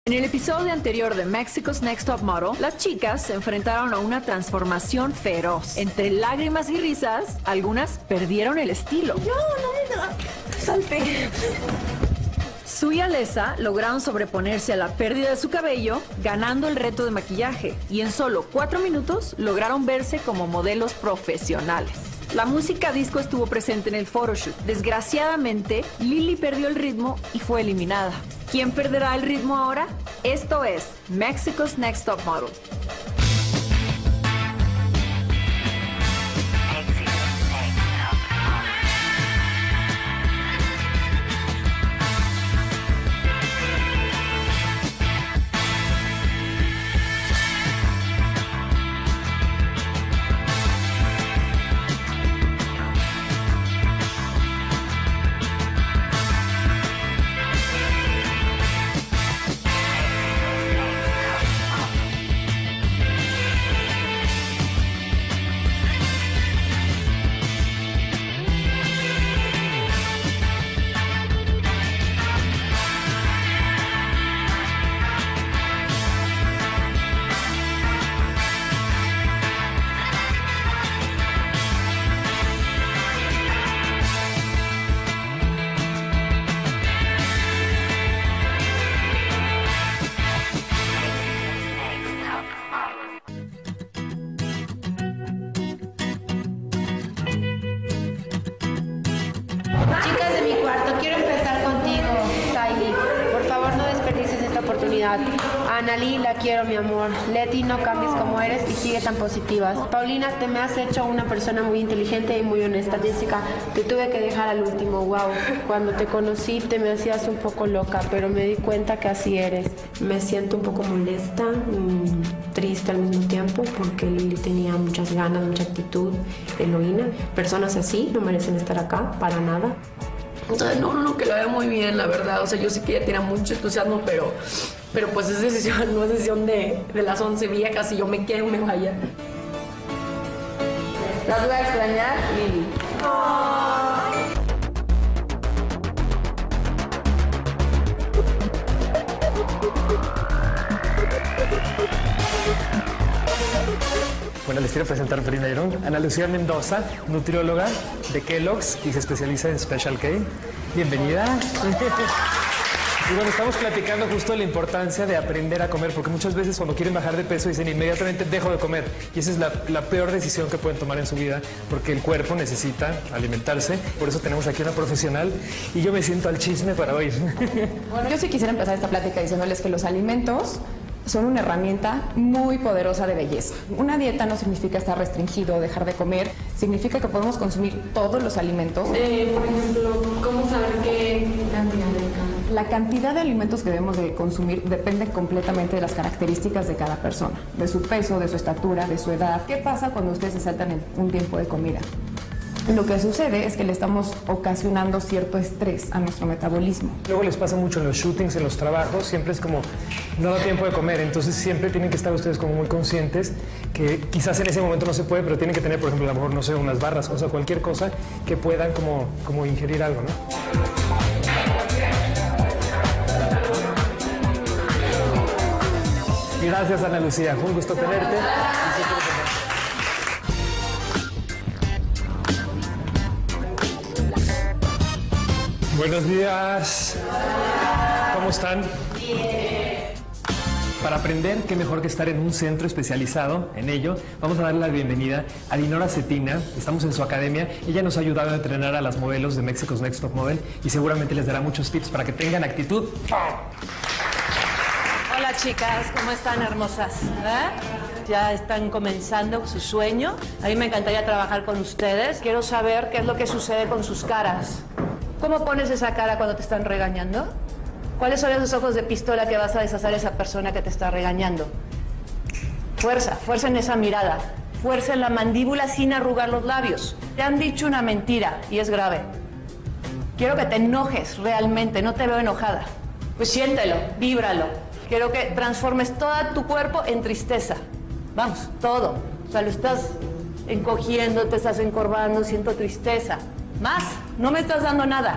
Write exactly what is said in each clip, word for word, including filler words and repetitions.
En el episodio anterior de Mexico's Next Top Model, las chicas se enfrentaron a una transformación feroz. Entre lágrimas y risas, algunas perdieron el estilo. Yo no me salté. Sue y Alessa lograron sobreponerse a la pérdida de su cabello, ganando el reto de maquillaje, y en solo cuatro minutos lograron verse como modelos profesionales. La música disco estuvo presente en el photoshoot. Desgraciadamente, Lily perdió el ritmo y fue eliminada. ¿Quién perderá el ritmo ahora? Esto es Mexico's Next Top Model. Chicas de mi cuarto, quiero empezar contigo, Saily. Por favor, no desperdicies esta oportunidad. A Analí la quiero, mi amor. Leti, no cambies como eres y sigue tan positivas. Paulina, te me has hecho una persona muy inteligente y muy honesta. Jessica, te tuve que dejar al último. Wow, cuando te conocí te me hacías un poco loca, pero me di cuenta que así eres. Me siento un poco molesta, mmm, triste al mismo tiempo, porque Lily tenía muchas ganas, mucha actitud, heroína. Personas así no merecen estar acá, para nada. No, no, no, que lo veo muy bien, la verdad. O sea, yo sé que ella tiene mucho entusiasmo, pero, pero pues es decisión, no es decisión de, de las once viejas. Si yo me quiero, me vaya. Las voy a extrañar, Lily. Oh. Bueno, les quiero presentar primero a Ana Lucía Mendoza, nutrióloga de Kellogg's y se especializa en Special K. Bienvenida. Y bueno, estamos platicando justo de la importancia de aprender a comer, porque muchas veces cuando quieren bajar de peso dicen inmediatamente dejo de comer. Y esa es la, la peor decisión que pueden tomar en su vida, porque el cuerpo necesita alimentarse. Por eso tenemos aquí una profesional y yo me siento al chisme para oír. Bueno, yo sí quisiera empezar esta plática diciéndoles que los alimentos son una herramienta muy poderosa de belleza. Una dieta no significa estar restringido o dejar de comer, significa que podemos consumir todos los alimentos. Eh, por ejemplo, ¿cómo saber qué cantidad de cada? La cantidad de alimentos que debemos de consumir depende completamente de las características de cada persona, de su peso, de su estatura, de su edad. ¿Qué pasa cuando ustedes se saltan en un tiempo de comida? Lo que sucede es que le estamos ocasionando cierto estrés a nuestro metabolismo. Luego les pasa mucho en los shootings, en los trabajos, siempre es como no da tiempo de comer, entonces siempre tienen que estar ustedes como muy conscientes que quizás en ese momento no se puede, pero tienen que tener, por ejemplo, a lo mejor, no sé, unas barras, o sea, cualquier cosa que puedan como, como ingerir algo, ¿no? Gracias, Ana Lucía, fue un gusto tenerte. Buenos días. ¿Cómo están? Bien. Para aprender, qué mejor que estar en un centro especializado en ello. Vamos a darle la bienvenida a Dinora Cetina. Estamos en su academia. Ella nos ha ayudado a entrenar a las modelos de Mexico's Next Top Model y seguramente les dará muchos tips para que tengan actitud. Hola chicas, ¿cómo están, hermosas? ¿Eh? Ya están comenzando su sueño. A mí me encantaría trabajar con ustedes. Quiero saber qué es lo que sucede con sus caras. ¿Cómo pones esa cara cuando te están regañando? ¿Cuáles son esos ojos de pistola que vas a deshacer a esa persona que te está regañando? Fuerza, fuerza en esa mirada. Fuerza en la mandíbula sin arrugar los labios. Te han dicho una mentira y es grave. Quiero que te enojes realmente, no te veo enojada. Pues siéntelo, víbralo. Quiero que transformes todo tu cuerpo en tristeza. Vamos, todo. O sea, lo estás encogiendo, te estás encorvando, siento tristeza. Más, no me estás dando nada.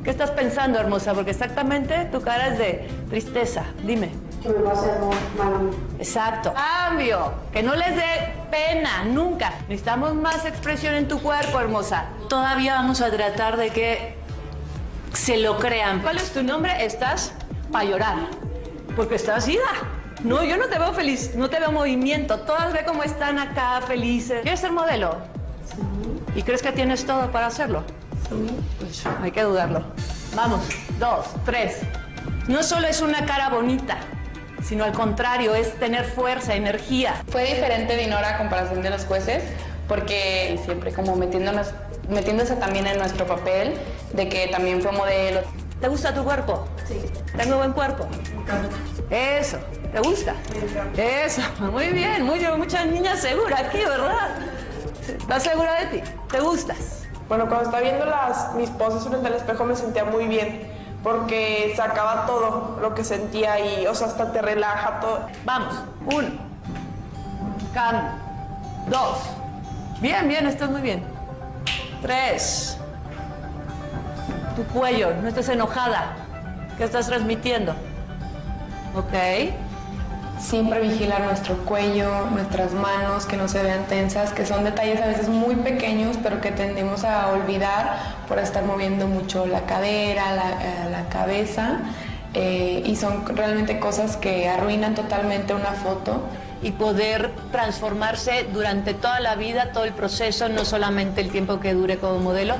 ¿Qué estás pensando, hermosa? Porque exactamente tu cara es de tristeza. Dime. Que me va a hacer mal. Exacto. Cambio. Que no les dé pena, nunca. Necesitamos más expresión en tu cuerpo, hermosa. Todavía vamos a tratar de que se lo crean. ¿Cuál es tu nombre? Estás para llorar. Porque estás ida. No, yo no te veo feliz, no te veo movimiento. Todas ve cómo están acá, felices. ¿Quieres ser modelo? Sí. ¿Y crees que tienes todo para hacerlo? Sí. Pues hay que dudarlo. Vamos, dos, tres. No solo es una cara bonita, sino al contrario, es tener fuerza, energía. Fue diferente Dinora a comparación de los jueces, porque siempre como metiéndonos, metiéndose también en nuestro papel, de que también fue modelo. ¿Te gusta tu cuerpo? Sí. ¿Tengo buen cuerpo? Me encanta. Eso. ¿Te gusta? Me encanta. Eso. Muy bien. Muy, muchas niñas seguras aquí, ¿verdad? ¿Estás segura de ti? ¿Te gustas? Bueno, cuando estaba viendo las, mis poses frente al espejo me sentía muy bien, porque sacaba todo lo que sentía y, o sea, hasta te relaja todo. Vamos. Uno. Cambio. Dos. Bien, bien, estás muy bien. Tres. Tu cuello, no estés enojada. ¿Qué estás transmitiendo? Ok. Siempre vigilar nuestro cuello, nuestras manos, que no se vean tensas, que son detalles a veces muy pequeños, pero que tendemos a olvidar por estar moviendo mucho la cadera, la, eh, la cabeza, eh, y son realmente cosas que arruinan totalmente una foto. Y poder transformarse durante toda la vida, todo el proceso, no solamente el tiempo que dure como modelo.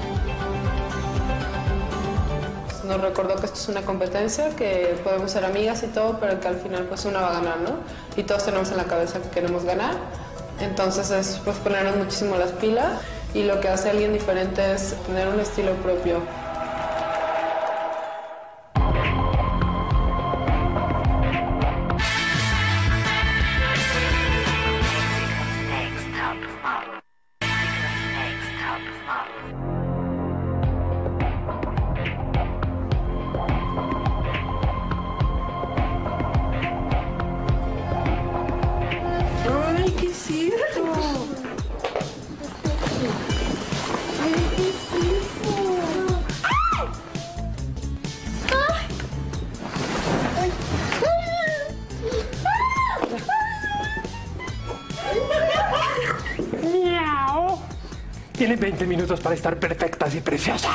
Nos recordó que esto es una competencia, que podemos ser amigas y todo, pero que al final pues una va a ganar, ¿no? Y todos tenemos en la cabeza que queremos ganar. Entonces es pues ponernos muchísimo las pilas, y lo que hace a alguien diferente es tener un estilo propio. Tienen veinte minutos para estar perfectas y preciosas.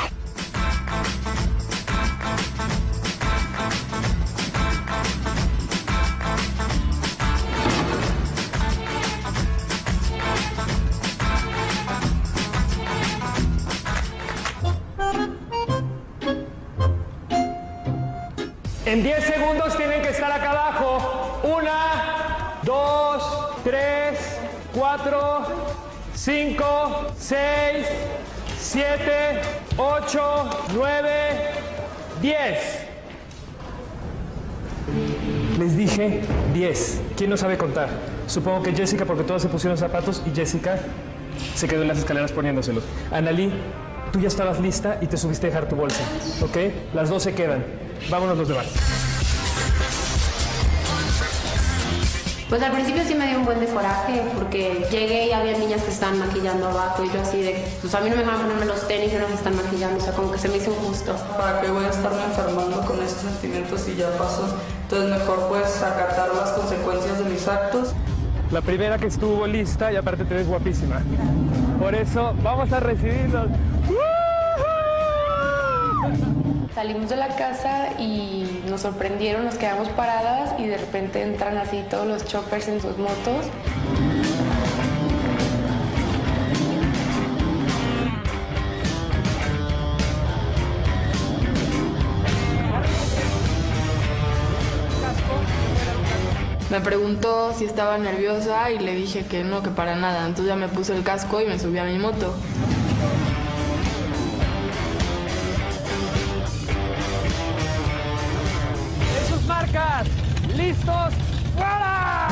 En diez segundos tienen que estar acá abajo. Una, dos, tres, cuatro, cinco, seis, siete, ocho, nueve, diez. Les dije diez. ¿Quién no sabe contar? Supongo que Jessica, porque todas se pusieron zapatos y Jessica se quedó en las escaleras poniéndoselos. Analí, tú ya estabas lista y te subiste a dejar tu bolsa, ¿ok? Las dos se quedan. Vámonos los demás. Pues al principio sí me dio un buen de coraje, porque llegué y había niñas que estaban maquillando abajo y yo así de, pues a mí no me van a ponerme los tenis y no se están maquillando, o sea, como que se me hizo injusto. ¿Para qué voy a estarme enfermando con esos sentimientos si ya pasó? Entonces mejor pues acatar las consecuencias de mis actos. La primera que estuvo lista y aparte te ves guapísima. Por eso vamos a recibirlos. Salimos de la casa y nos sorprendieron, nos quedamos paradas y de repente entran así todos los choppers en sus motos. Me preguntó si estaba nerviosa y le dije que no, que para nada. Entonces ya me puse el casco y me subí a mi moto. Marcas, listos, ¡fuera!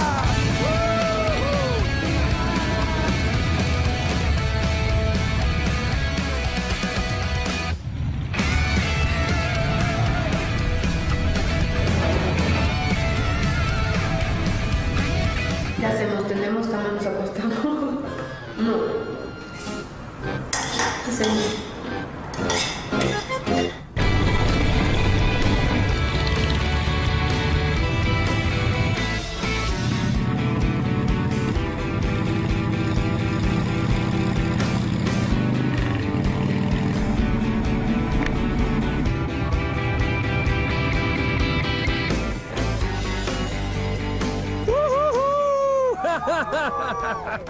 ¿Qué hacemos? ¿Tenemos cama? ¿Nos acostamos? No. ¿Qué hacemos?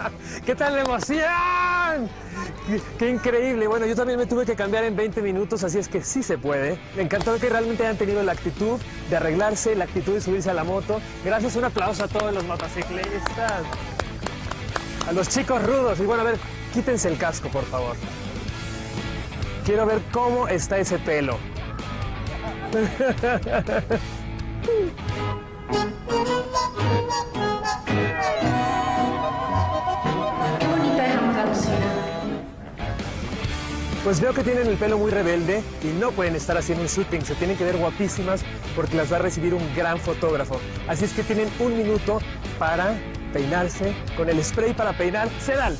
¿Qué tal la emoción? Qué, qué increíble. Bueno, yo también me tuve que cambiar en veinte minutos, así es que sí se puede. Me encantó que realmente hayan tenido la actitud de arreglarse, la actitud de subirse a la moto. Gracias, un aplauso a todos los motociclistas. A los chicos rudos. Y bueno, a ver, quítense el casco, por favor. Quiero ver cómo está ese pelo. Qué bonita dejamos la cocina. Pues veo que tienen el pelo muy rebelde y no pueden estar haciendo un shooting. Se tienen que ver guapísimas porque las va a recibir un gran fotógrafo. Así es que tienen un minuto para peinarse con el spray para peinar. ¡Sedal!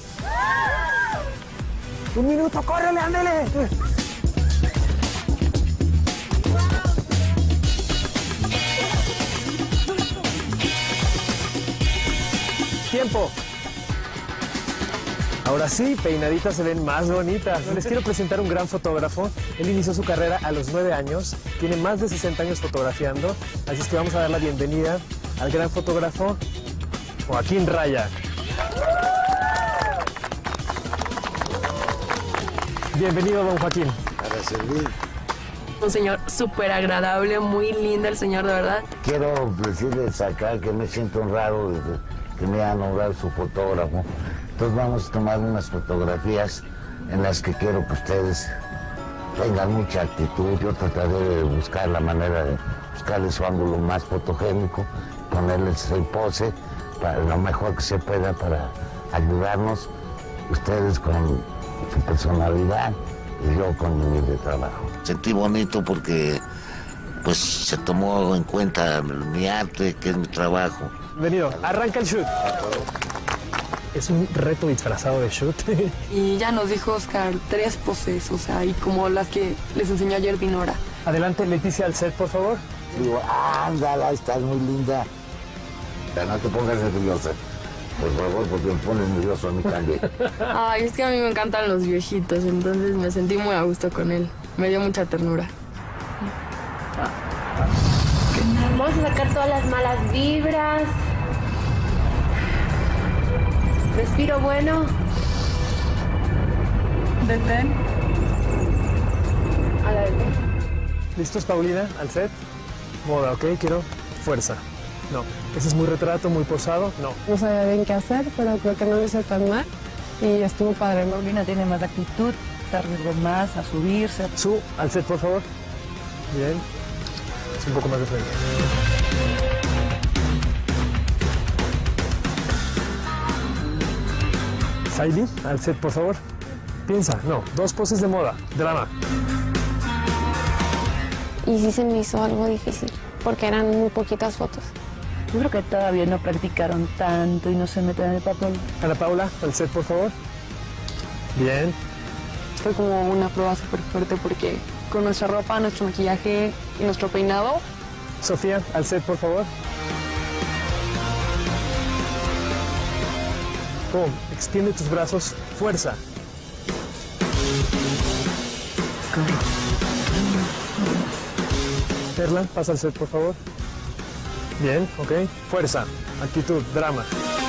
¡Un minuto! ¡Córrele, ándele! ¡Tiempo! Ahora sí, peinaditas se ven más bonitas. Les quiero presentar un gran fotógrafo. Él inició su carrera a los nueve años, tiene más de sesenta años fotografiando, así es que vamos a dar la bienvenida al gran fotógrafo Joaquín Raya. Bienvenido, don Joaquín. Para servir. Un señor súper agradable, muy lindo el señor, de verdad. Quiero decirles acá que me siento honrado de que me hayan nombrado su fotógrafo. Entonces vamos a tomar unas fotografías en las que quiero que ustedes tengan mucha actitud. Yo trataré de buscar la manera de buscarle su ángulo más fotogénico, ponerles el pose para lo mejor que se pueda para ayudarnos, ustedes con su personalidad y yo con mi de trabajo. Sentí bonito porque pues se tomó en cuenta mi arte, que es mi trabajo. Bienvenido, arranca el shoot. Es un reto disfrazado de shoot. Y ya nos dijo Oscar tres poses, o sea, y como las que les enseñó ayer Dinora. Adelante, Leticia, al set, por favor. Digo, ándala, estás muy linda. Ya no te pongas nerviosa, por favor, porque me pones nervioso a mí también. Ay, es que a mí me encantan los viejitos, entonces me sentí muy a gusto con él. Me dio mucha ternura. Vamos a sacar todas las malas vibras. Respiro bueno. Detén. A la detén. ¿Listos, Paulina? Al set. Moda, ok, quiero fuerza. No, ese es muy retrato, muy posado. No. No sabía bien qué hacer, pero creo que no lo hice tan mal y estuvo padre. Paulina tiene más actitud, se arriesgó más a subirse. Su, al set, por favor. Bien. Es un poco más de frente. Saidi, al set, por favor. Piensa, no, dos poses de moda, drama. Y sí se me hizo algo difícil, porque eran muy poquitas fotos. Yo creo que todavía no practicaron tanto y no se meten en el papel. Ana Paula, al set, por favor. Bien. Fue como una prueba súper fuerte porque con nuestra ropa, nuestro maquillaje y nuestro peinado. Sofía, al set, por favor. Pum, extiende tus brazos, fuerza. Perla, pasa al set, por favor. Bien, ok. Fuerza, actitud, drama.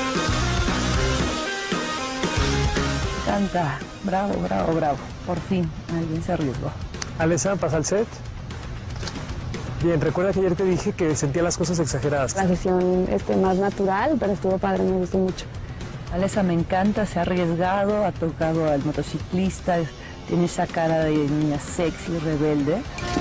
Canta, bravo, bravo, bravo. Por fin, alguien se arriesgó. Alessa, pasa al set. Bien, recuerda que ayer te dije que sentía las cosas exageradas. La sesión este, más natural, pero estuvo padre, me gustó mucho. Alessa me encanta, se ha arriesgado, ha tocado al motociclista, tiene esa cara de niña sexy y rebelde.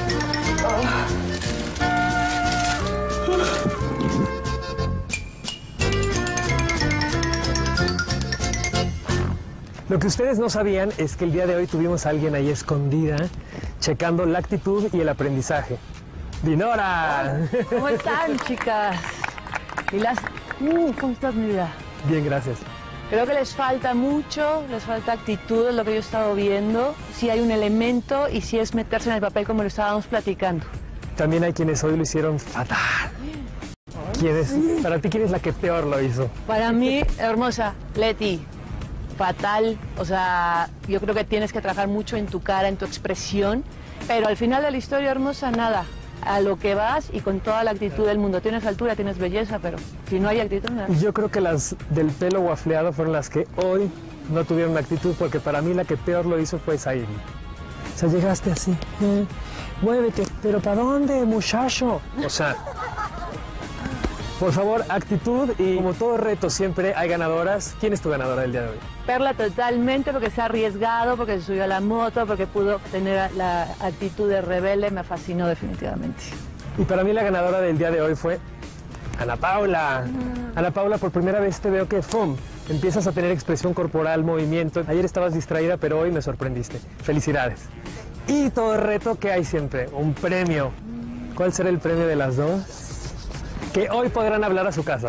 Lo que ustedes no sabían es que el día de hoy tuvimos a alguien ahí escondida, checando la actitud y el aprendizaje. ¡Dinora! ¿Cómo están, chicas? Y las... Uh, ¿cómo estás, mi vida? Bien, gracias. Creo que les falta mucho, les falta actitud, es lo que yo he estado viendo. Si hay un elemento y si es meterse en el papel como lo estábamos platicando. También hay quienes hoy lo hicieron fatal. ¿Quién es? Para ti, ¿quién es la que peor lo hizo? Para mí, hermosa, Leti, fatal. O sea, yo creo que tienes que trabajar mucho en tu cara, en tu expresión. Pero al final de la historia, hermosa, nada. a lo que vas y con toda la actitud del mundo. Tienes altura, tienes belleza, pero si no hay actitud, nada. Yo creo que las del pelo guafleado fueron las que hoy no tuvieron actitud, porque para mí la que peor lo hizo fue Sairi. O sea, llegaste así, eh, muévete, pero ¿para dónde, muchacho? O sea, por favor, actitud, y como todo reto siempre hay ganadoras. ¿Quién es tu ganadora del día de hoy? Perla totalmente, porque se ha arriesgado, porque se subió a la moto, porque pudo tener la actitud de rebelde, me fascinó definitivamente. Y para mí la ganadora del día de hoy fue Ana Paula. Mm. Ana Paula, por primera vez te veo que ¡fum! Empiezas a tener expresión corporal, movimiento. Ayer estabas distraída, pero hoy me sorprendiste. Felicidades. Y todo el reto que hay siempre, un premio. ¿Cuál será el premio de las dos? Que hoy podrán hablar a su casa.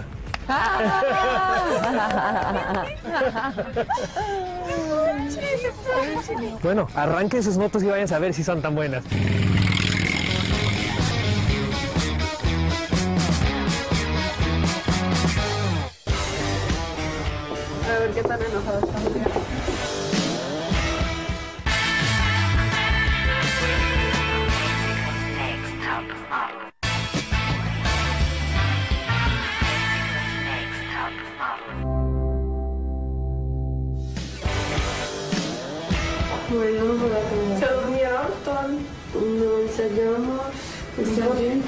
Bueno, arranquen sus motos y vayan a ver si son tan buenas. A ver qué tan enojado están. ¿Se durmieron todos? No, ensayamos. Ensayamos.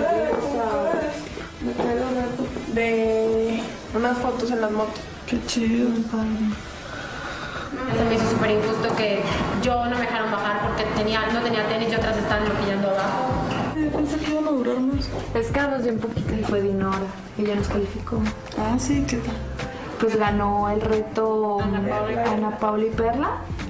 De unas fotos en las motos. Qué chido, padre. Se me hizo súper injusto que yo no me dejaron bajar porque tenía, no tenía tenis y otras estaban maquillando abajo. Eh, pensé que iban a durar más. Pescamos bien poquito y fue Dinora. Ella nos calificó. Ah, sí, ¿qué tal? Pues ganó el reto Ana Paula, Ana Paula y Perla.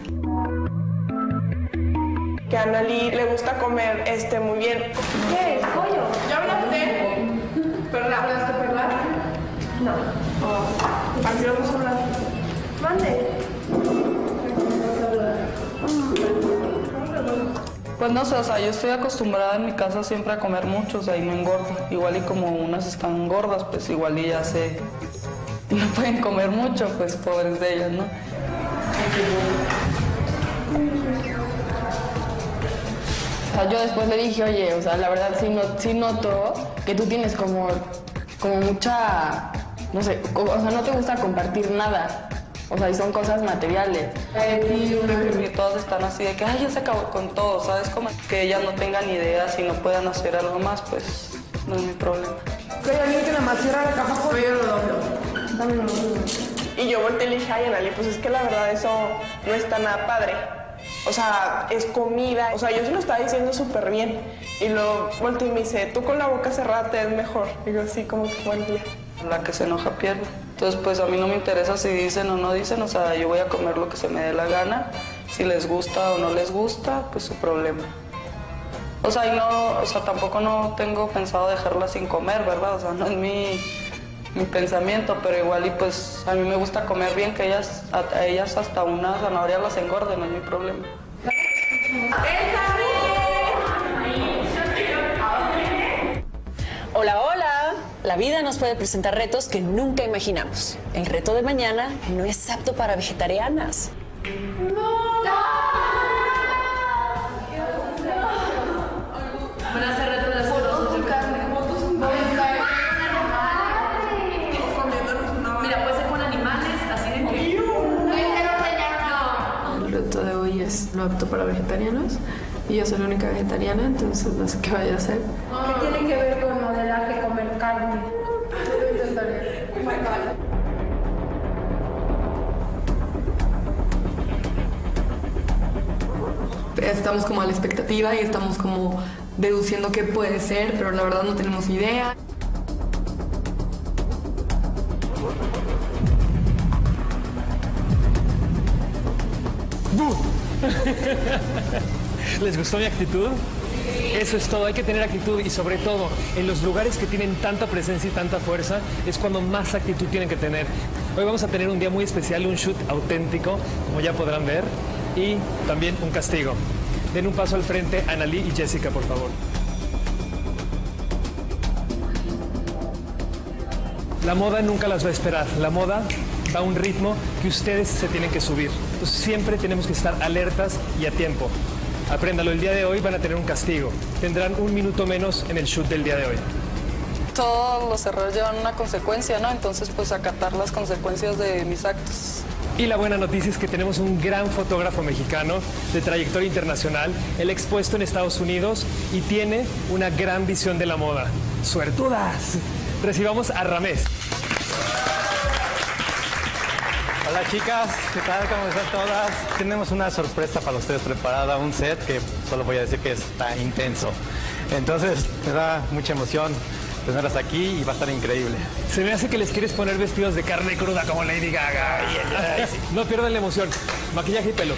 Que a Analí le gusta comer este muy bien. ¿Qué es? ¿Pollo? ¿Ya hablaste? ¿Pero le hablaste, Perla? No. Oh. ¿A qué vamos a hablar? Mande. Pues no sé, o sea, yo estoy acostumbrada en mi casa siempre a comer mucho, o sea, y me engordo. Igual y como unas están gordas, pues igual y ya se... no pueden comer mucho, pues pobres de ellas, ¿no? O sea, yo después le dije, oye, o sea, la verdad sí, no, sí noto que tú tienes como, como mucha, no sé, o sea, no te gusta compartir nada. O sea, y son cosas materiales. Y todas están así de que, ay, ya se acabó con todo, ¿sabes? Como que ellas no tengan ideas y no puedan hacer algo más, pues no es mi problema. Pero alguien que nada más cierra la caja por yo lo doblo. Dame lo doblo. Y yo volteé y le dije, ay, Analí, pues es que la verdad eso no está nada padre. O sea, es comida. O sea, yo se lo estaba diciendo súper bien. Y luego volteé y me dice, tú con la boca cerrada te ves mejor. Y yo así como que, bueno, ya. La que se enoja pierde. Entonces, pues a mí no me interesa si dicen o no dicen, o sea, yo voy a comer lo que se me dé la gana. Si les gusta o no les gusta, pues su problema. O sea, y no, o sea, tampoco no tengo pensado dejarla sin comer, ¿verdad? O sea, no es mi, mi pensamiento, pero igual y pues a mí me gusta comer bien, que ellas, a, a ellas hasta una zanahoria las engorden, no es mi problema. Hola, hola. La vida nos puede presentar retos que nunca imaginamos. El reto de mañana no es apto para vegetarianas. ¡No! Van a hacer retos de fotos con carne. Mira, puede ser con animales, así de que... El reto de hoy es no apto para vegetarianos. Y yo soy la única vegetariana, entonces no sé qué vaya a hacer. ¿Qué tiene que ver con modelaje comer carne? Yo lo intentaré. Estamos como a la expectativa y estamos como deduciendo qué puede ser, pero la verdad no tenemos idea. ¿Les gustó mi actitud? Eso es todo, hay que tener actitud y sobre todo en los lugares que tienen tanta presencia y tanta fuerza es cuando más actitud tienen que tener. Hoy vamos a tener un día muy especial, un shoot auténtico, como ya podrán ver, y también un castigo. Den un paso al frente, Analí y Jessica, por favor. La moda nunca las va a esperar, la moda va a un ritmo que ustedes se tienen que subir. Entonces siempre tenemos que estar alertas y a tiempo. Apréndalo, el día de hoy van a tener un castigo. Tendrán un minuto menos en el shoot del día de hoy. Todos los errores llevan una consecuencia, ¿no? Entonces, pues acatar las consecuencias de mis actos. Y la buena noticia es que tenemos un gran fotógrafo mexicano de trayectoria internacional. Él expuesto en Estados Unidos y tiene una gran visión de la moda. ¡Suertudas! Recibamos a Ramés. Hola chicas, ¿qué tal? ¿Cómo están todas? Tenemos una sorpresa para ustedes preparada, un set que solo voy a decir que está intenso. Entonces, me da mucha emoción tenerlas aquí y va a estar increíble. Se me hace que les quieres poner vestidos de carne cruda como Lady Gaga. No pierdan la emoción. Maquillaje y pelo.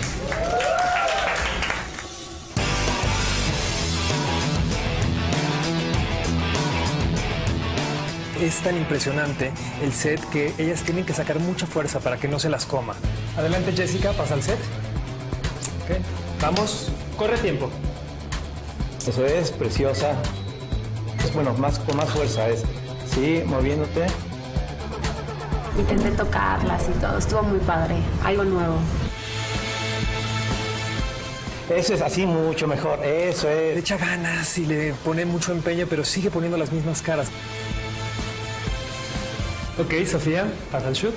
Es tan impresionante el set que ellas tienen que sacar mucha fuerza para que no se las coma. Adelante, Jessica, pasa al set. Okay. Vamos, corre tiempo. Eso es, preciosa. Es bueno, más, con más fuerza es. Sí, moviéndote. Intenté tocarlas y todo, estuvo muy padre, algo nuevo. Eso es así mucho mejor, eso es. Le echa ganas y le pone mucho empeño, pero sigue poniendo las mismas caras. Ok, Sofía, pasa el shoot.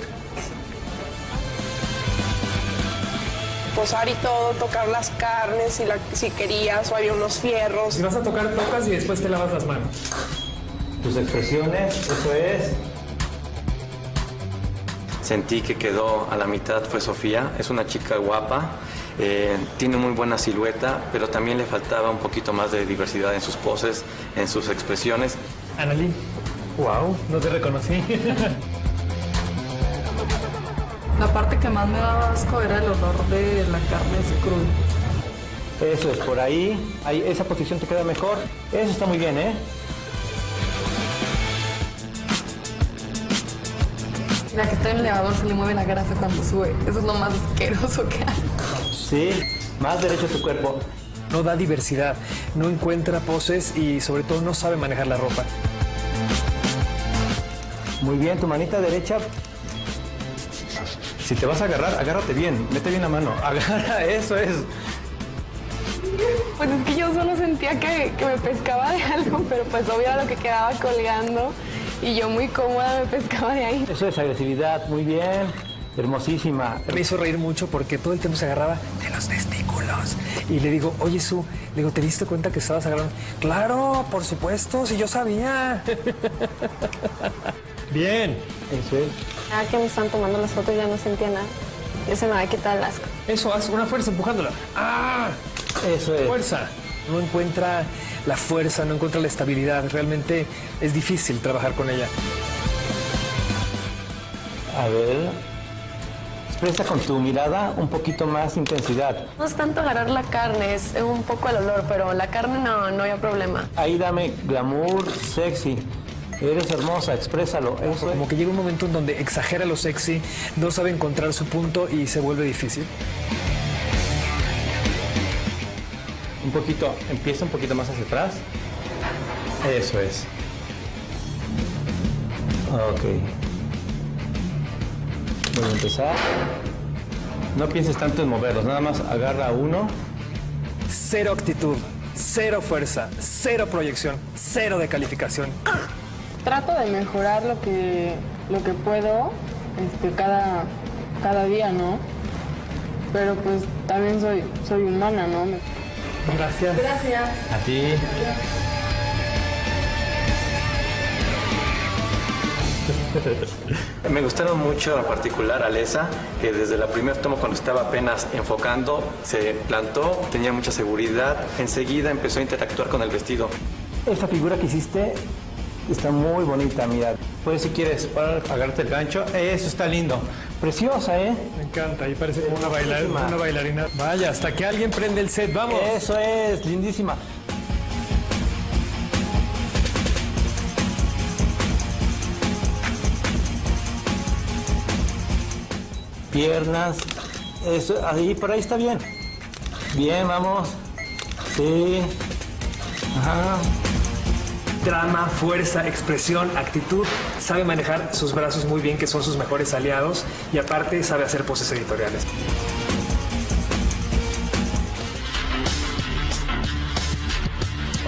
Posar y todo, tocar las carnes si, la, si querías, o había unos fierros. Si vas a tocar, tocas y después te lavas las manos. Tus expresiones, eso es. Sentí que quedó a la mitad, fue Sofía. Es una chica guapa, eh, tiene muy buena silueta, pero también le faltaba un poquito más de diversidad en sus poses, en sus expresiones. Analí. Wow, no te reconocí. La parte que más me daba asco era el olor de la carne así cruda. Eso es, por ahí, ahí, esa posición te queda mejor. Eso está muy bien, ¿eh? La que está en el elevador se le mueve la grasa cuando sube. Eso es lo más asqueroso que hay. Sí, más derecho a tu cuerpo. No da diversidad, no encuentra poses y sobre todo no sabe manejar la ropa. Muy bien, tu manita derecha. Si te vas a agarrar, agárrate bien, mete bien la mano. Agarra, eso es. Pues es que yo solo sentía que, que me pescaba de algo, pero pues obvio era lo que quedaba colgando y yo muy cómoda me pescaba de ahí. Eso es agresividad, muy bien, hermosísima. Me hizo reír mucho porque todo el tiempo se agarraba de los testículos. Y le digo, oye, Su, le digo, ¿te diste cuenta que estabas agarrando? Claro, por supuesto, si yo sabía. Bien. Eso es. Ya que me están tomando las fotos ya no sentía nada. Ya se me va a quitar el asco. Eso, haz una fuerza empujándola. ¡Ah! Eso es. Fuerza. No encuentra la fuerza, no encuentra la estabilidad. Realmente es difícil trabajar con ella. A ver. Expresa con tu mirada un poquito más intensidad. No es tanto agarrar la carne, es un poco el olor, pero la carne no, no había problema. Ahí dame glamour, sexy. Eres hermosa, exprésalo. Eso Como es. que llega un momento en donde exagera lo sexy, no sabe encontrar su punto y se vuelve difícil. Un poquito, empieza un poquito más hacia atrás. Eso es. Ok. Voy a empezar. No pienses tanto en moverlos, nada más agarra uno. Cero actitud, cero fuerza, cero proyección, cero de calificación. Trato de mejorar lo que, lo que puedo este, cada, cada día, ¿no? Pero pues también soy, soy humana, ¿no? Gracias. Gracias. A ti. Me gustaron mucho en particular Alesa, que desde la primera toma cuando estaba apenas enfocando, se plantó, tenía mucha seguridad, enseguida empezó a interactuar con el vestido. Esta figura que hiciste está muy bonita, mira. Puedes, si quieres, para agarrarte el gancho. Eso está lindo. Preciosa, ¿eh? Me encanta, ahí parece como una, bailar, una bailarina. Vaya, hasta que alguien prende el set, vamos. Eso es, lindísima. Piernas. Eso, ahí, por ahí está bien. Bien, vamos. Sí. Ajá. Drama, fuerza, expresión, actitud. Sabe manejar sus brazos muy bien, que son sus mejores aliados. Y aparte sabe hacer poses editoriales.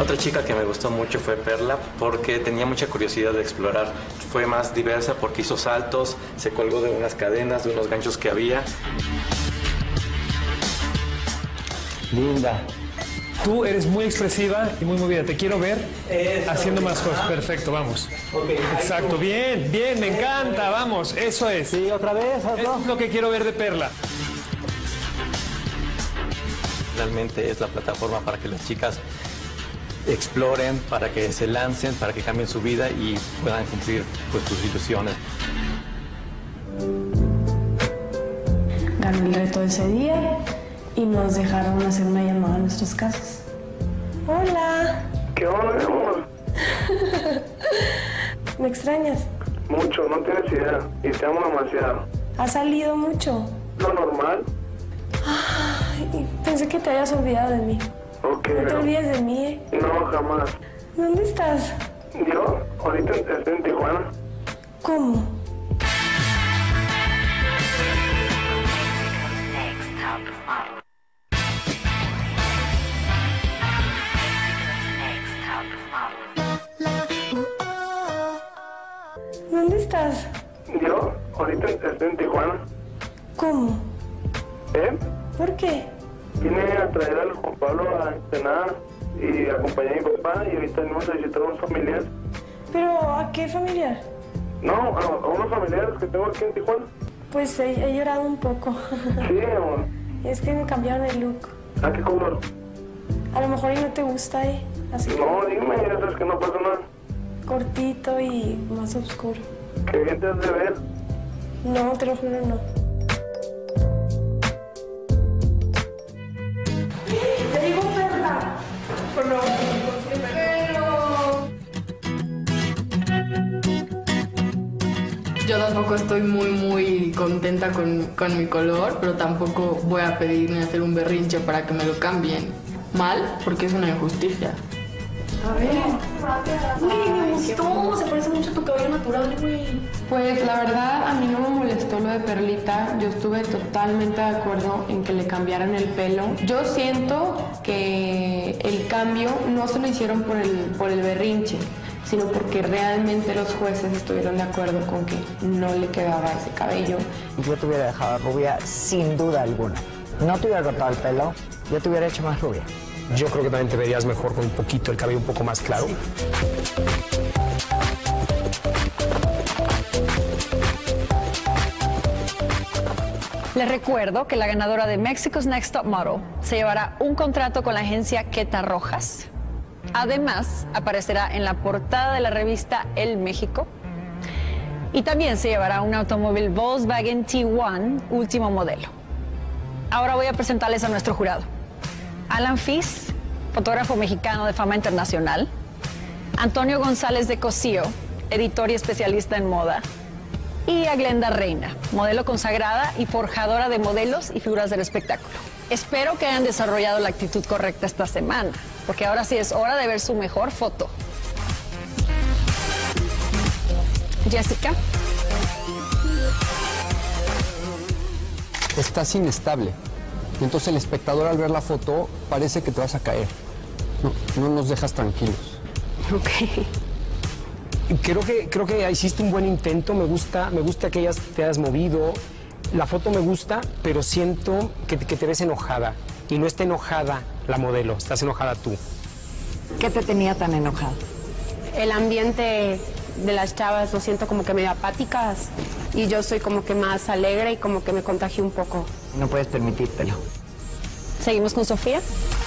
Otra chica que me gustó mucho fue Perla porque tenía mucha curiosidad de explorar. Fue más diversa porque hizo saltos, se colgó de unas cadenas, de unos ganchos que había. Linda. Tú eres muy expresiva y muy movida. Te quiero ver eso, haciendo más cosas. Perfecto, vamos. Okay. Exacto, bien, bien, me encanta, vamos, eso es. Sí, otra vez. Otro. Eso es lo que quiero ver de Perla. Realmente es la plataforma para que las chicas exploren, para que se lancen, para que cambien su vida y puedan cumplir pues, sus ilusiones. Gané el reto ese día y nos dejaron hacer una llamada a nuestras casas. Hola. ¿Qué onda, mi amor? ¿Me extrañas? Mucho, no tienes idea. Y te amo demasiado. ¿Has salido mucho? Lo normal. Ay, pensé que te hayas olvidado de mí. Ok. No te olvides de mí, ¿eh? No, jamás. ¿Dónde estás? Yo, ahorita estoy en Tijuana. ¿Cómo? ¿Dónde estás? Yo, ahorita estoy en Tijuana. ¿Cómo? ¿Eh? ¿Por qué? Vine a traer al Juan Pablo a cenar y acompañé a mi papá y ahorita venimos a visitar a un familiar. ¿Pero a qué familiar? No, a, a unos familiares que tengo aquí en Tijuana. Pues he, he llorado un poco. Sí, amor. Es que me cambiaron el look. ¿A qué color? A lo mejor y no te gusta, ¿eh? Así no, dime, ya sabes que no pasa nada. Cortito y más oscuro. ¿Qué bien te has de ver? No, te lo juro, no. Te digo Perla. Pero... Yo tampoco estoy muy, muy contenta con, con mi color, pero tampoco voy a pedir ni hacer un berrinche para que me lo cambien mal, porque es una injusticia. A ver. Uy, me gustó. Se parece mucho a tu cabello natural, güey. Pues la verdad, a mí no me molestó lo de Perlita. Yo estuve totalmente de acuerdo en que le cambiaran el pelo. Yo siento que el cambio no se lo hicieron por el, por el berrinche, sino porque realmente los jueces estuvieron de acuerdo con que no le quedaba ese cabello. Yo te hubiera dejado rubia sin duda alguna. No te hubiera cortado el pelo, yo te hubiera hecho más rubia. Yo creo que también te verías mejor con un poquito el cabello un poco más claro. Sí. Les recuerdo que la ganadora de Mexico's Next Top Model se llevará un contrato con la agencia Queta Rojas. Además, aparecerá en la portada de la revista El México. Y también se llevará un automóvil Volkswagen T uno último modelo. Ahora voy a presentarles a nuestro jurado. Alan Fis, fotógrafo mexicano de fama internacional. Antonio González de Cosío, editor y especialista en moda. Y a Glenda Reina, modelo consagrada y forjadora de modelos y figuras del espectáculo. Espero que hayan desarrollado la actitud correcta esta semana, porque ahora sí es hora de ver su mejor foto. Jessica. Estás inestable. Entonces el espectador al ver la foto parece que te vas a caer. No, no nos dejas tranquilos. Ok. Creo que, creo que hiciste un buen intento. Me gusta, me gusta que hayas, te hayas movido. La foto me gusta, pero siento que, que te ves enojada. Y no está enojada la modelo, estás enojada tú. ¿Qué te tenía tan enojado? El ambiente de las chavas lo siento como que medio apáticas y yo soy como que más alegre y como que me contagio un poco. No puedes permitírtelo. ¿Seguimos con Sofía?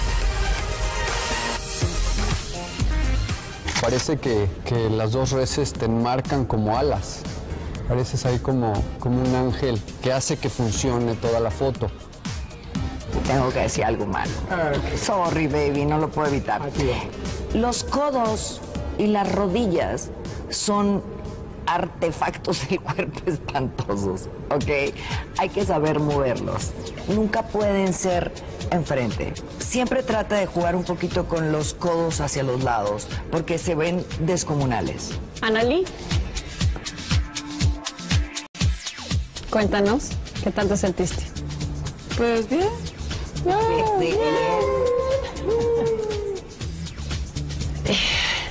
Parece que, que las dos reses te enmarcan como alas. Pareces ahí como, como un ángel que hace que funcione toda la foto. Tengo que decir algo malo. Okay. Sorry, baby, no lo puedo evitar. Aquí. Los codos y las rodillas son artefactos del cuerpo espantosos, ¿ok? Hay que saber moverlos. Nunca pueden ser enfrente. Siempre trata de jugar un poquito con los codos hacia los lados, porque se ven descomunales. Analí, cuéntanos, ¿qué tal te sentiste? Pues bien. Bien, bien.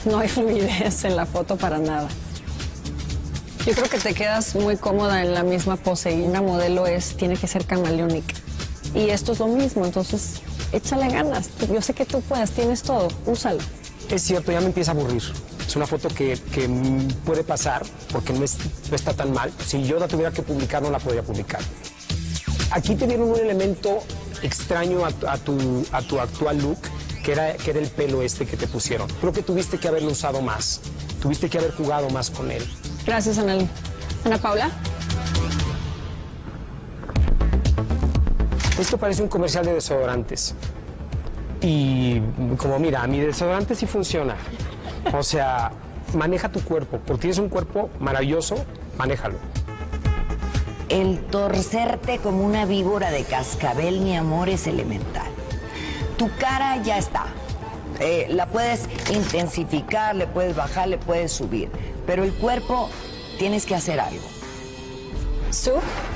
No hay fluidez en la foto para nada. Yo creo que te quedas muy cómoda en la misma pose y una modelo es, tiene que ser camaleónica. Y esto es lo mismo, entonces échale ganas. Yo sé que tú puedes, tienes todo, úsalo. Es cierto, ya me empieza a aburrir. Es una foto que, que puede pasar porque no, es, no está tan mal. Si yo la tuviera que publicar, no la podría publicar. Aquí te dieron un elemento extraño a, a, tu, a tu actual look, que era, que era el pelo este que te pusieron. Creo que tuviste que haberlo usado más. Tuviste que haber jugado más con él. Gracias, Ana, Ana Paula. Esto parece un comercial de desodorantes. Y como mira, mi desodorante sí funciona. O sea, maneja tu cuerpo, porque tienes un cuerpo maravilloso, manéjalo. El torcerte como una víbora de cascabel, mi amor, es elemental. Tu cara ya está. Eh, la puedes intensificar, le puedes bajar, le puedes subir. Pero el cuerpo, tienes que hacer algo. ¿Su?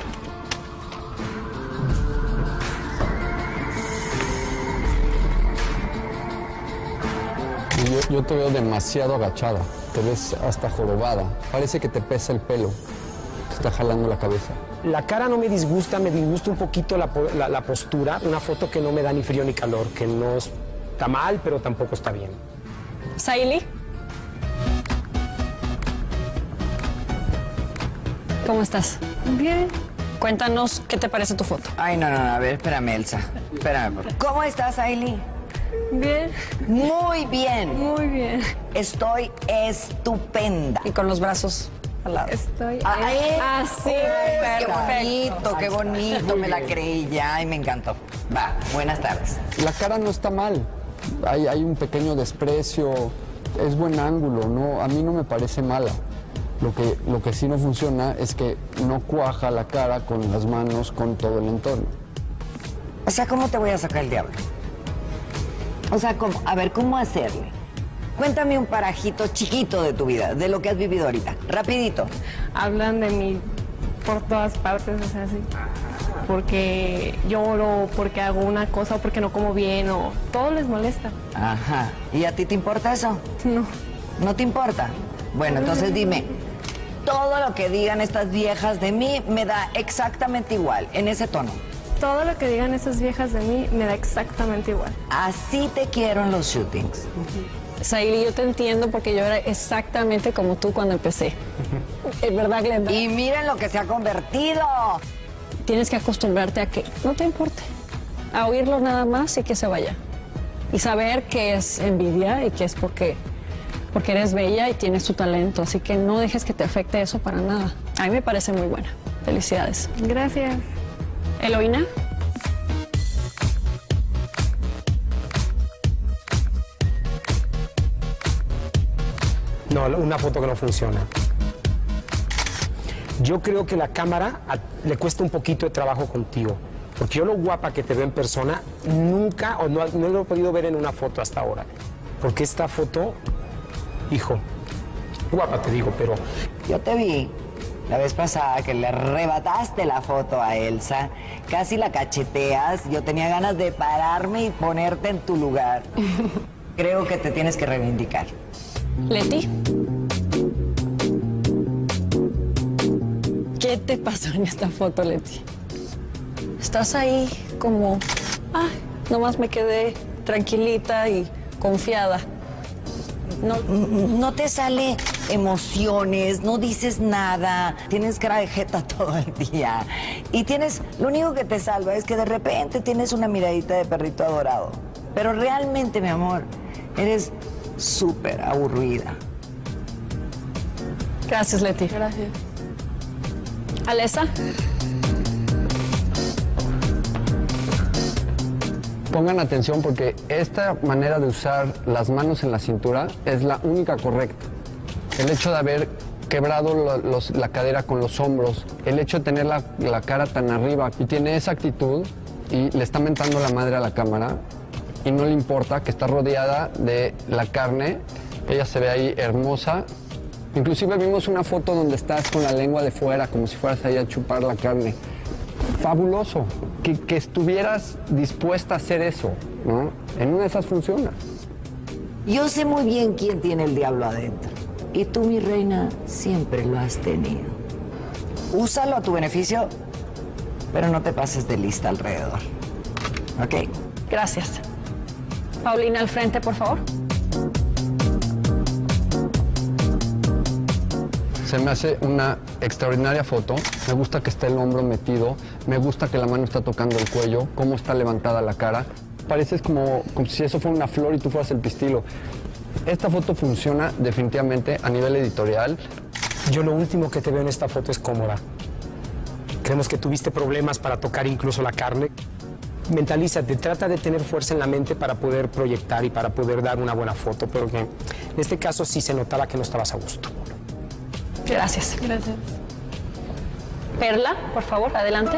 Yo, yo te veo demasiado agachada, te ves hasta jorobada. Parece que te pesa el pelo, te está jalando la cabeza. La cara no me disgusta, me disgusta un poquito la, la, la postura. Una foto que no me da ni frío ni calor, que no está mal, pero tampoco está bien. Saily. ¿Cómo estás? Bien. Cuéntanos qué te parece tu foto. Ay, no, no, no, a ver, espérame, Elsa. Espérame. ¿Cómo estás, Ailey? Bien. Muy bien. Muy bien. Estoy estupenda. Y con los brazos al lado. Estoy Ay, así. Qué bonito, qué bonito. Me la creí ya y me encantó. Va, buenas tardes. La cara no está mal. Hay, hay un pequeño desprecio, es buen ángulo, ¿no? A mí no me parece mala. Lo que, lo que sí no funciona es que no cuaja la cara con las manos, con todo el entorno. O sea, ¿cómo te voy a sacar el diablo? O sea, ¿cómo? A ver, ¿cómo hacerle? Cuéntame un parajito chiquito de tu vida, de lo que has vivido ahorita. Rapidito. Hablan de mí por todas partes, o sea, sí. Porque lloro, porque hago una cosa, o porque no como bien, o todo les molesta. Ajá. ¿Y a ti te importa eso? No. ¿No te importa? Bueno, entonces dime, todo lo que digan estas viejas de mí me da exactamente igual, en ese tono. Todo lo que digan esas viejas de mí me da exactamente igual. Así te quiero en los shootings. Saily, yo te entiendo porque yo era exactamente como tú cuando empecé. ¿Es verdad, Glenda? Y miren lo que se ha convertido. Tienes que acostumbrarte a que no te importe, a oírlo nada más y que se vaya. Y saber que es envidia y que es porque, porque eres bella y tienes tu talento. Así que no dejes que te afecte eso para nada. A mí me parece muy buena. Felicidades. Gracias. Eloína. No, una foto que no funciona. Yo creo que la cámara a, le cuesta un poquito de trabajo contigo. Porque yo lo guapa que te veo en persona, nunca, o no, no lo he podido ver en una foto hasta ahora. Porque esta foto, hijo, guapa te digo, pero... Yo te vi la vez pasada que le arrebataste la foto a Elsa, casi la cacheteas, yo tenía ganas de pararme y ponerte en tu lugar. Creo que te tienes que reivindicar. Leti. ¿Qué te pasó en esta foto, Leti? Estás ahí como, ay, nomás me quedé tranquilita y confiada. No, no te sale emociones, no dices nada, tienes cara de jeta todo el día. Y tienes, lo único que te salva es que de repente tienes una miradita de perrito adorado. Pero realmente, mi amor, eres súper aburrida. Gracias, Leti. Gracias. Alessa. Pongan atención porque esta manera de usar las manos en la cintura es la única correcta. El hecho de haber quebrado lo, los, la cadera con los hombros, el hecho de tener la, la cara tan arriba y tiene esa actitud y le está mentando la madre a la cámara y no le importa que está rodeada de la carne, ella se ve ahí hermosa. Inclusive vimos una foto donde estás con la lengua de fuera como si fueras ahí a chupar la carne. Fabuloso, que, que estuvieras dispuesta a hacer eso, ¿no? En una de esas funciona. Yo sé muy bien quién tiene el diablo adentro. Y tú, mi reina, siempre lo has tenido. Úsalo a tu beneficio, pero no te pases de lista alrededor. ¿Ok? Gracias. Paulina, al frente, por favor. Se me hace una extraordinaria foto. Me gusta que esté el hombro metido. Me gusta que la mano está tocando el cuello. Cómo está levantada la cara. Pareces como, como si eso fuera una flor y tú fueras el pistilo. Esta foto funciona definitivamente a nivel editorial. Yo lo último que te veo en esta foto es cómoda. Creemos que tuviste problemas para tocar incluso la carne. Mentalízate, trata de tener fuerza en la mente para poder proyectar y para poder dar una buena foto, pero que en este caso sí se notaba que no estabas a gusto. Gracias. Gracias. Perla, por favor, adelante.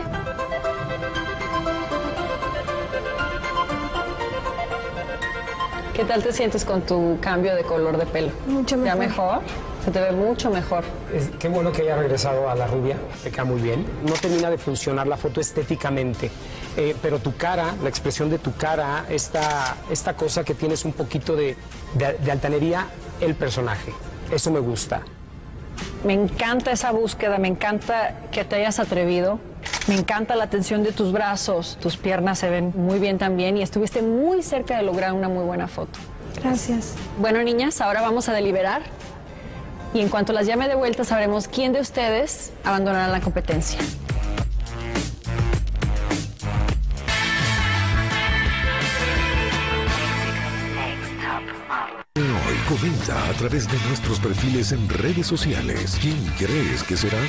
¿Qué tal te sientes con tu cambio de color de pelo? Mucho mejor. ¿Ya mejor? Se te ve mucho mejor. Es, qué bueno que haya regresado a la rubia, te queda muy bien. No termina de funcionar la foto estéticamente, eh, pero tu cara, la expresión de tu cara, esta, esta cosa que tienes un poquito de, de, de altanería, el personaje. Eso me gusta. Me encanta esa búsqueda, me encanta que te hayas atrevido. Me encanta la tensión de tus brazos, tus piernas se ven muy bien también y estuviste muy cerca de lograr una muy buena foto. Gracias. Bueno, niñas, ahora vamos a deliberar y en cuanto las llame de vuelta sabremos quién de ustedes abandonará la competencia. Hoy comenta a través de nuestros perfiles en redes sociales. ¿Quién crees que será?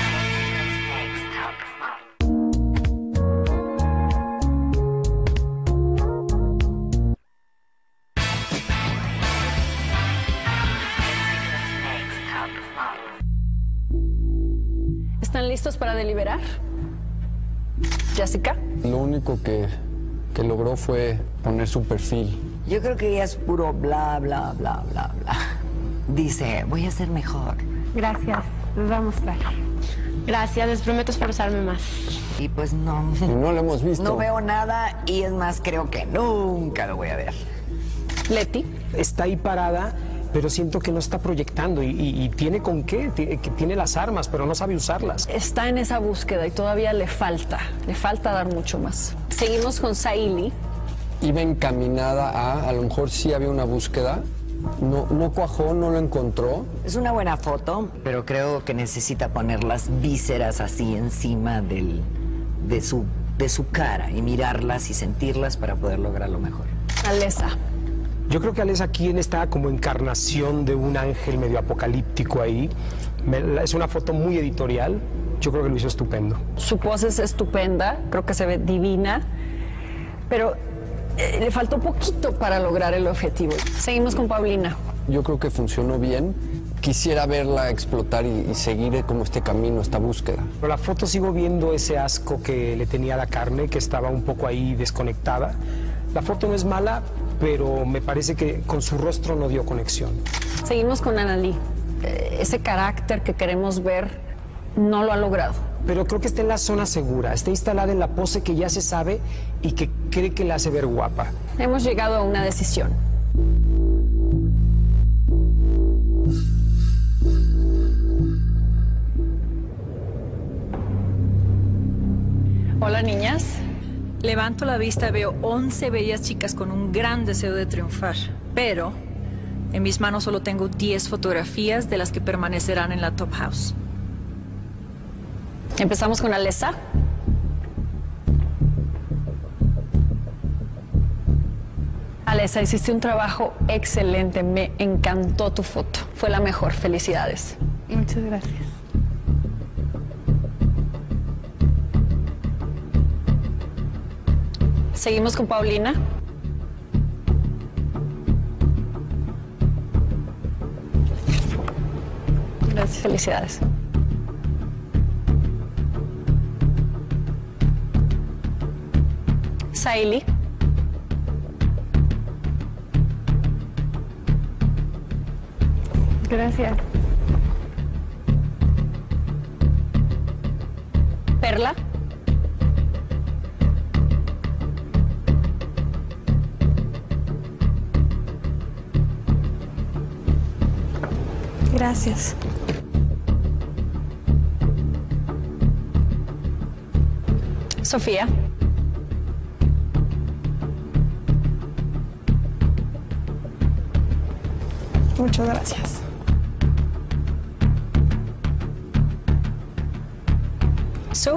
¿Están listos para deliberar? Jessica. Lo único que, que logró fue poner su perfil. Yo creo que ella es puro bla, bla, bla, bla, bla. Dice, voy a ser mejor. Gracias. Les voy a mostrar. Gracias, les prometo esforzarme más. Y pues no. No lo hemos visto. No veo nada y es más, creo que nunca lo voy a ver. Leti. Está ahí parada, pero siento que no está proyectando y, y, y tiene con qué, tiene, que tiene las armas, pero no sabe usarlas. Está en esa búsqueda y todavía le falta, le falta dar mucho más. Seguimos con Saili. Iba encaminada a, a lo mejor sí había una búsqueda, no, no cuajó, no lo encontró. Es una buena foto, pero creo que necesita poner las vísceras así encima del, de, su, de su cara y mirarlas y sentirlas para poder lograrlo mejor. Alesa. Yo creo que Alesa aquí está como encarnación de un ángel medio apocalíptico ahí. Me, es una foto muy editorial. Yo creo que lo hizo estupendo. Su pose es estupenda, creo que se ve divina, pero eh, le faltó poquito para lograr el objetivo. Seguimos con Paulina. Yo creo que funcionó bien. Quisiera verla explotar y, y seguir como este camino, esta búsqueda. Pero la foto sigo viendo ese asco que le tenía a la carne, que estaba un poco ahí desconectada. La foto no es mala, pero me parece que con su rostro no dio conexión. Seguimos con Analí. Eh, ese carácter que queremos ver no lo ha logrado. Pero creo que está en la zona segura, está instalada en la pose que ya se sabe y que cree que la hace ver guapa. Hemos llegado a una decisión. Hola, niñas. Levanto la vista y veo once bellas chicas con un gran deseo de triunfar, pero en mis manos solo tengo diez fotografías de las que permanecerán en la Top House. Empezamos con Alesa. Alesa, hiciste un trabajo excelente, me encantó tu foto, fue la mejor, felicidades. Muchas gracias. Seguimos con Paulina. Gracias. Felicidades. Saili. Gracias. Perla. Gracias. Sofía. Muchas gracias. Su.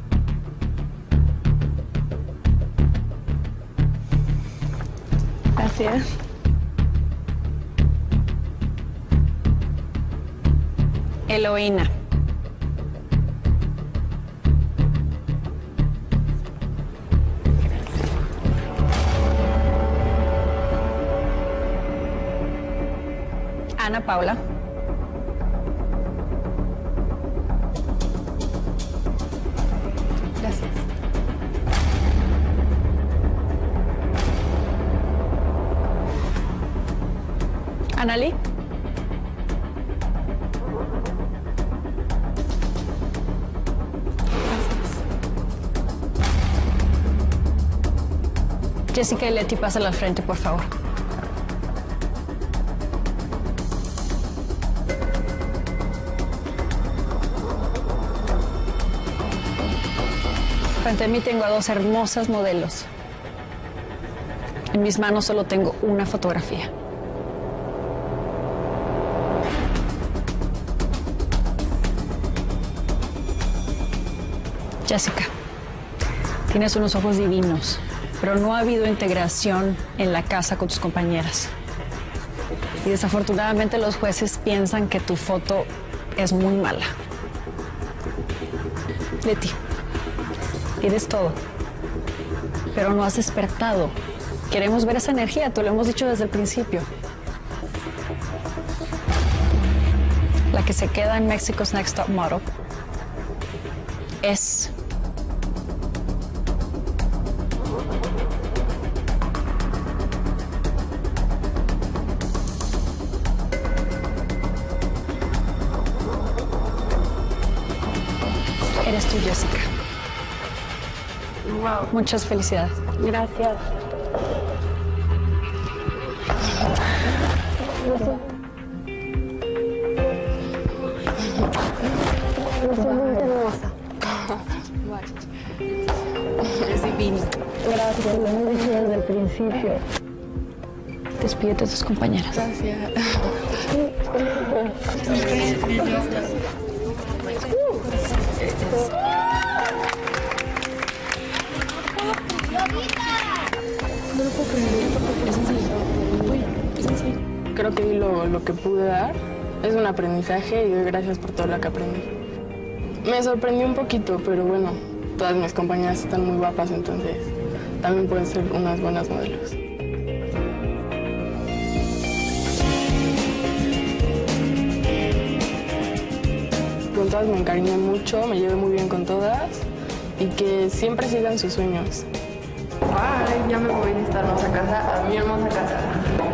Gracias. Eloína. Ana Paula. Gracias. Analí. Jessica y Leti, pásala al frente, por favor. Frente a mí tengo a dos hermosas modelos. En mis manos solo tengo una fotografía. Jessica, tienes unos ojos divinos, pero no ha habido integración en la casa con tus compañeras. Y desafortunadamente los jueces piensan que tu foto es muy mala. Leti, tienes todo, pero no has despertado. Queremos ver esa energía, te lo hemos dicho desde el principio. La que se queda en Mexico's Next Top Model es... Eres tú, Jessica. Wow. Muchas felicidades. Gracias. hermosa. Es divino. Gracias, lo hemos dicho desde el principio. Despídete de tus compañeras. Gracias. No lo puedo creer, es en serio. Uy, es en serio. Creo que lo, lo que pude dar es un aprendizaje y doy gracias por todo lo que aprendí. Me sorprendió un poquito, pero bueno, todas mis compañeras están muy guapas, entonces también pueden ser unas buenas modelos. Con todas me encariñé mucho, me llevé muy bien con todas y que siempre sigan sus sueños. Bye, ya me voy a necesitar más a casa, a mi hermosa casa.